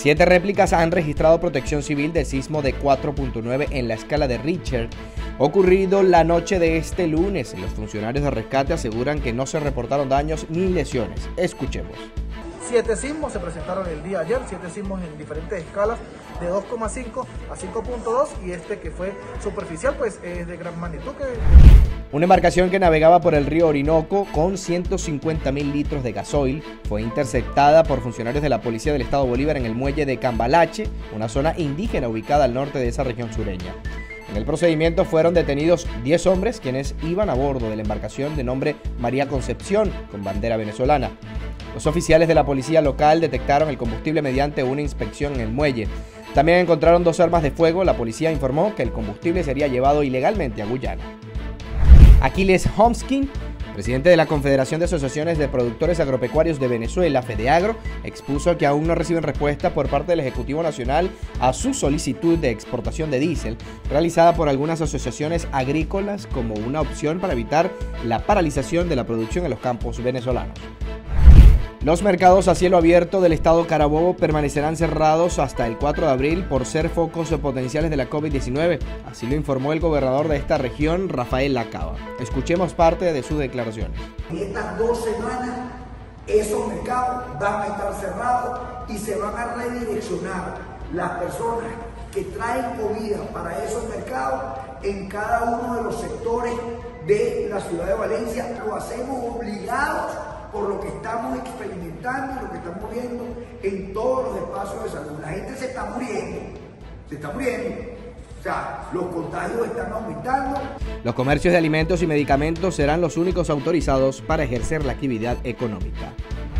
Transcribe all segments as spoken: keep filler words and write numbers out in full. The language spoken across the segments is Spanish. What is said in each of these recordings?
Siete réplicas han registrado protección civil del sismo de cuatro punto nueve en la escala de Richter, ocurrido la noche de este lunes. Los funcionarios de rescate aseguran que no se reportaron daños ni lesiones. Escuchemos. Siete sismos se presentaron el día de ayer, siete sismos en diferentes escalas de dos coma cinco a cinco punto dos, y este que fue superficial pues es de gran magnitud. Que... Una embarcación que navegaba por el río Orinoco con ciento cincuenta mil litros de gasoil fue interceptada por funcionarios de la Policía del Estado Bolívar en el muelle de Cambalache, una zona indígena ubicada al norte de esa región sureña. En el procedimiento fueron detenidos diez hombres quienes iban a bordo de la embarcación de nombre María Concepción con bandera venezolana. Los oficiales de la policía local detectaron el combustible mediante una inspección en el muelle. También encontraron dos armas de fuego. La policía informó que el combustible sería llevado ilegalmente a Guyana. Aquiles Homskin, presidente de la Confederación de Asociaciones de Productores Agropecuarios de Venezuela, FEDEAGRO, expuso que aún no reciben respuesta por parte del Ejecutivo Nacional a su solicitud de exportación de diésel, realizada por algunas asociaciones agrícolas como una opción para evitar la paralización de la producción en los campos venezolanos. Los mercados a cielo abierto del estado Carabobo permanecerán cerrados hasta el cuatro de abril por ser focos potenciales de la COVID diecinueve. Así lo informó el gobernador de esta región, Rafael Lacaba. Escuchemos parte de sus declaraciones. En estas dos semanas esos mercados van a estar cerrados y se van a redireccionar las personas que traen comida para esos mercados en cada uno de los sectores de la ciudad de Valencia. Lo hacemos obligados por lo que estamos experimentando y lo que estamos viendo en todos los espacios de salud. La gente se está muriendo, se está muriendo. O sea, los contagios están aumentando. Los comercios de alimentos y medicamentos serán los únicos autorizados para ejercer la actividad económica.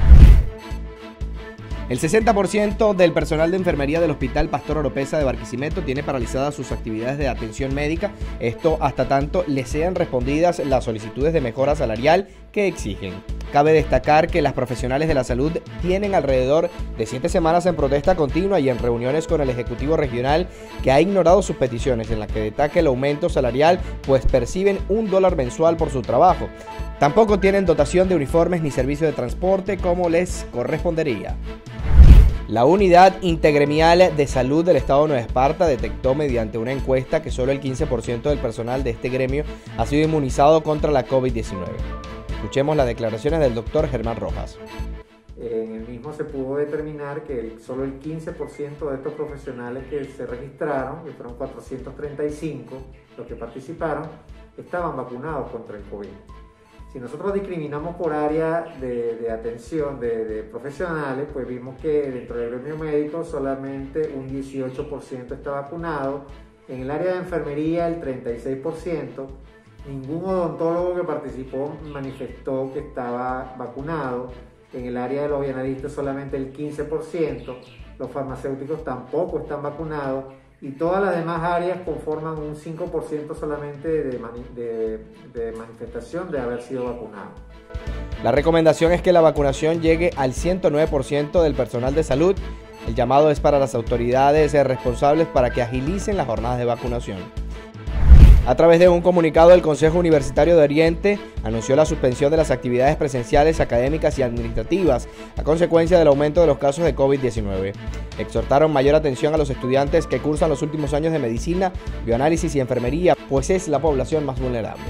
El sesenta por ciento del personal de enfermería del Hospital Pastor Oropesa de Barquisimeto tiene paralizadas sus actividades de atención médica, esto hasta tanto les sean respondidas las solicitudes de mejora salarial que exigen. Cabe destacar que las profesionales de la salud tienen alrededor de siete semanas en protesta continua y en reuniones con el Ejecutivo Regional, que ha ignorado sus peticiones en las que destaca el aumento salarial, pues perciben un dólar mensual por su trabajo. Tampoco tienen dotación de uniformes ni servicio de transporte como les correspondería. La Unidad Intergremial de Salud del Estado de Nueva Esparta detectó mediante una encuesta que solo el quince por ciento del personal de este gremio ha sido inmunizado contra la COVID diecinueve. Escuchemos las declaraciones del doctor Germán Rojas. En el mismo se pudo determinar que el, solo el quince por ciento de estos profesionales que se registraron, que fueron cuatrocientos treinta y cinco los que participaron, estaban vacunados contra el COVID. Si nosotros discriminamos por área de, de atención de, de profesionales, pues vimos que dentro del gremio médico solamente un dieciocho por ciento está vacunado, en el área de enfermería el treinta y seis por ciento, ningún odontólogo que participó manifestó que estaba vacunado, en el área de los vianadistas solamente el quince por ciento, los farmacéuticos tampoco están vacunados, y todas las demás áreas conforman un cinco por ciento solamente de, mani de, de manifestación de haber sido vacunado. La recomendación es que la vacunación llegue al ciento nueve por ciento del personal de salud. El llamado es para las autoridades responsables para que agilicen las jornadas de vacunación. A través de un comunicado, el Consejo Universitario de Oriente anunció la suspensión de las actividades presenciales, académicas y administrativas a consecuencia del aumento de los casos de COVID diecinueve. Exhortaron mayor atención a los estudiantes que cursan los últimos años de medicina, bioanálisis y enfermería, pues es la población más vulnerable.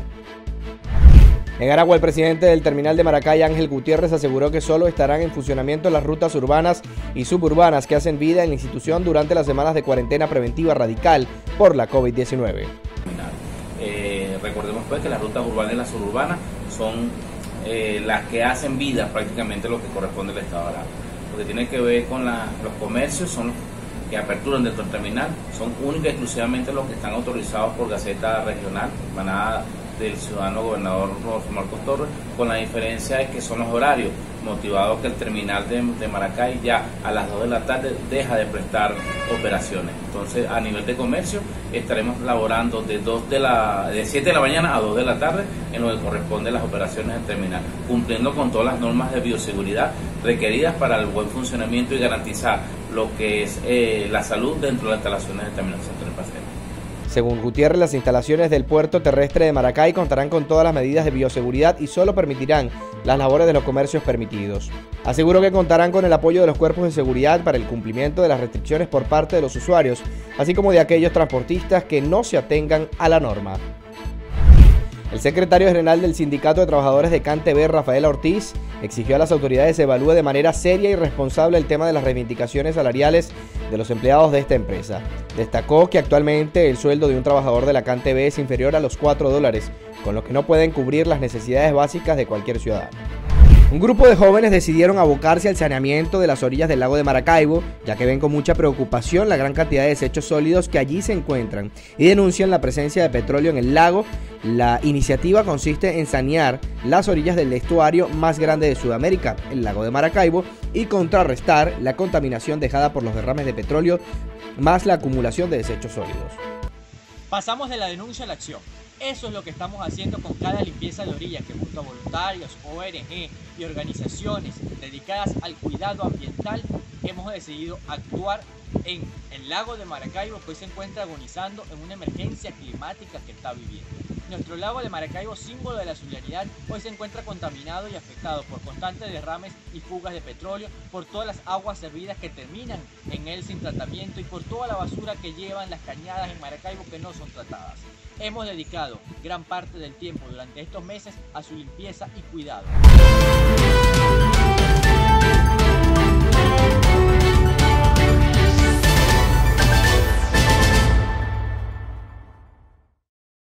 En Aragua, el presidente del terminal de Maracay, Ángel Gutiérrez, aseguró que solo estarán en funcionamiento las rutas urbanas y suburbanas que hacen vida en la institución durante las semanas de cuarentena preventiva radical por la COVID diecinueve. Eh, recordemos pues que las rutas urbanas y las suburbanas son eh, las que hacen vida prácticamente lo que corresponde al Estado de Aragua. Lo que tiene que ver con la, los comercios son los que aperturan dentro del terminal, son únicamente y exclusivamente los que están autorizados por Gaceta Regional, emanada del ciudadano gobernador Rodolfo Marcos Torres, con la diferencia de que son los horarios, motivado que el terminal de, de Maracay ya a las dos de la tarde deja de prestar operaciones. Entonces, a nivel de comercio, estaremos laborando de, dos de, la, de siete de la mañana a dos de la tarde en lo que corresponde a las operaciones del terminal, cumpliendo con todas las normas de bioseguridad requeridas para el buen funcionamiento y garantizar lo que es eh, la salud dentro de las instalaciones del terminal Centro del Paseo. Según Gutiérrez, las instalaciones del puerto terrestre de Maracay contarán con todas las medidas de bioseguridad y solo permitirán las labores de los comercios permitidos. Aseguró que contarán con el apoyo de los cuerpos de seguridad para el cumplimiento de las restricciones por parte de los usuarios, así como de aquellos transportistas que no se atengan a la norma. El secretario general del Sindicato de Trabajadores de CanTV, Rafael Ortiz, exigió a las autoridades se evalúe de manera seria y responsable el tema de las reivindicaciones salariales de los empleados de esta empresa. Destacó que actualmente el sueldo de un trabajador de la CanTV es inferior a los cuatro dólares, con lo que no pueden cubrir las necesidades básicas de cualquier ciudadano. Un grupo de jóvenes decidieron abocarse al saneamiento de las orillas del lago de Maracaibo, ya que ven con mucha preocupación la gran cantidad de desechos sólidos que allí se encuentran y denuncian la presencia de petróleo en el lago. La iniciativa consiste en sanear las orillas del estuario más grande de Sudamérica, el lago de Maracaibo, y contrarrestar la contaminación dejada por los derrames de petróleo más la acumulación de desechos sólidos. Pasamos de la denuncia a la acción. Eso es lo que estamos haciendo con cada limpieza de orilla, que junto a voluntarios, O N G y organizaciones dedicadas al cuidado ambiental hemos decidido actuar en el lago de Maracaibo, que hoy se encuentra agonizando en una emergencia climática que está viviendo. Nuestro lago de Maracaibo, símbolo de la zulianidad, hoy se encuentra contaminado y afectado por constantes derrames y fugas de petróleo, por todas las aguas servidas que terminan en él sin tratamiento y por toda la basura que llevan las cañadas en Maracaibo que no son tratadas. Hemos dedicado gran parte del tiempo durante estos meses a su limpieza y cuidado.